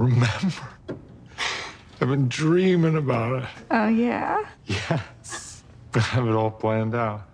Remember? I've been dreaming about it. Oh, yeah? Yes. I have it all planned out.